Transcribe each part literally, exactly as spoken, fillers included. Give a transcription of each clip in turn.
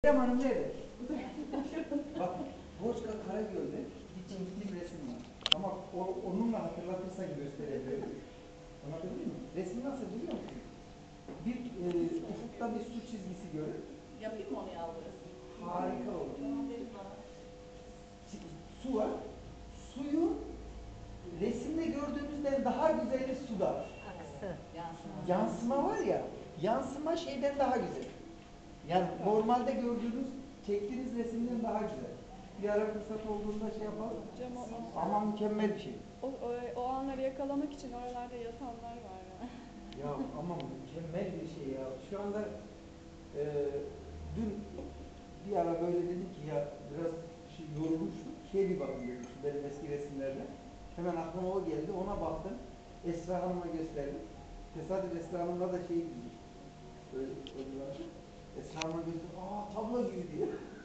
Meryem Hanım nerede? Bak, Bozkır Karagöl'de bir çektiğim resim var. Ama o, onunla hatırlatırsak gösterebilirim. Anladın mı? Resim nasıl biliyor musun? Bir e, ufukta bir su çizgisi görür. Yapayım mı onu yavrum? Harika olur. Su var. Suyu resimde gördüğümüzden daha güzeli suda. Aksı. Yansıma. Yansıma var ya, yansıma şeyden daha güzel. Yani normalde gördüğünüz, çektiğiniz resimden daha güzel. Bir ara fırsat olduğunda şey yapalım. Hocam o, Ama mükemmel bir şey. o, o, o anları yakalamak için oralarda yatanlar var ya. Ya ama mükemmel bir şey ya. Şu anda e, dün bir ara böyle dedim ki ya biraz şey, yorulmuştum. Şey bir bakın dedim şu benim eski resimlerden. Hemen aklıma o geldi. Ona baktım. Esra Hanım'a gösterdim. Tesadüf Esra Hanım'la da şey giymiş. Böyle ödülerdi. Esra Hanım'a gösterdim. Aa tablo gibi diye.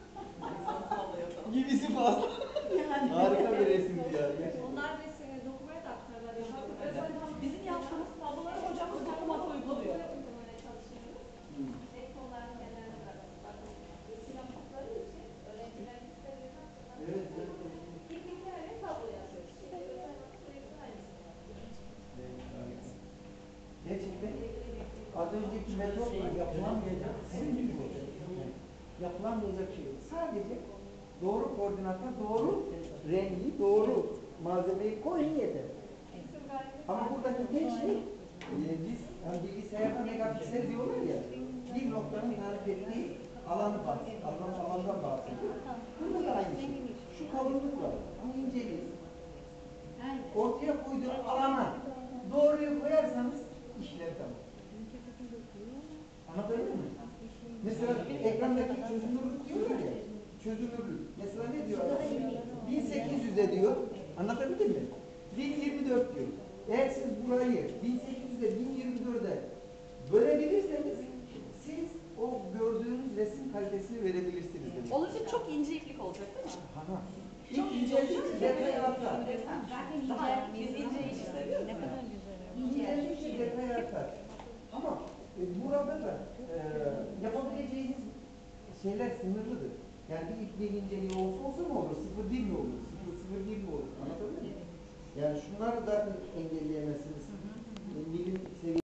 Gibisi fazla. Yani. Harika bir resimdi ya. Gerçekten. Onlar resimleri dokumaya da aktarlar. Bizim yaptığımız tabloları hocamız dokumada uyguluyor. Uygulamaya çalışıyoruz. Hmm. Ek konuların kenarına bırakmak. Resim yaptıkları için öğrencilerin istediğinden sonra Evet, evet, evet. bir hikaye tablo yazıyoruz. Şimdi özel sürekli aynısını yapıyoruz. Evet, harika. Gerçekten az önceki metotla yapılamayacak sizin gibi olacak. Yapılamayacak şey yok. Sadece doğru koordinata, doğru rengi, doğru malzemeyi koyun yeter. Ama buradaki tek şey, e, biz hani bilgisayarda megapiksel diyorlar ya, bir noktanın tarif ettiği alanı bahsediyor, alan, alandan bahsediyor. Burada da aynı şey. Şu kalınlık var, bu incelik. Ortaya koyduğun alana doğruyu koyarsanız işler tamam. Anladın mı? Mesela ekrandaki çözünürlük diyorlar ya, çözünürlük. Mesela ne diyor? bin sekiz yüze diyor, anlatabildim mi? bin yirmi dört diyor. Eğer siz burayı bin sekiz yüze bin yirmi dörde bölebilirseniz siz o gördüğünüz resim kalitesini verebilirsiniz demek. Olunca çok ince iplik olacak değil mi? Tamam. Çok İlk ince incelik olacak. detay artar. Zaten Daha biz ince işi seviyoruz. Ne kadar güzel. İncelikçe detay artar. Ama e, burada da e, yapabileceğiniz şeyler sınırlıdır. Yani bir ipliğin inceliği olsa olsa ne olur? Sıfır bir mi olur? Sıfır sıfır bir mi olur? Anladın mı? Yani şunları da engelleyemezsiniz. E, milim seviyesi